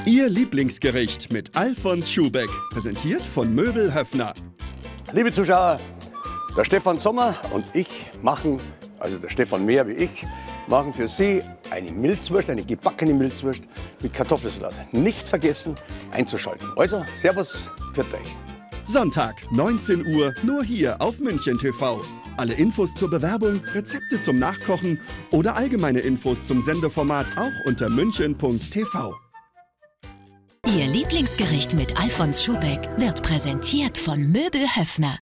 Ihr Lieblingsgericht mit Alfons Schubeck, präsentiert von Möbel Höffner. Liebe Zuschauer, der Stefan Sommer und ich machen, also der Stefan Mehr wie ich, machen für Sie eine Milzwurst, eine gebackene Milzwurst mit Kartoffelsalat. Nicht vergessen einzuschalten. Also, Servus, für euch. Sonntag, 19 Uhr, nur hier auf München TV. Alle Infos zur Bewerbung, Rezepte zum Nachkochen oder allgemeine Infos zum Sendeformat auch unter münchen.tv. Ihr Lieblingsgericht mit Alfons Schubeck wird präsentiert von Möbel Höffner.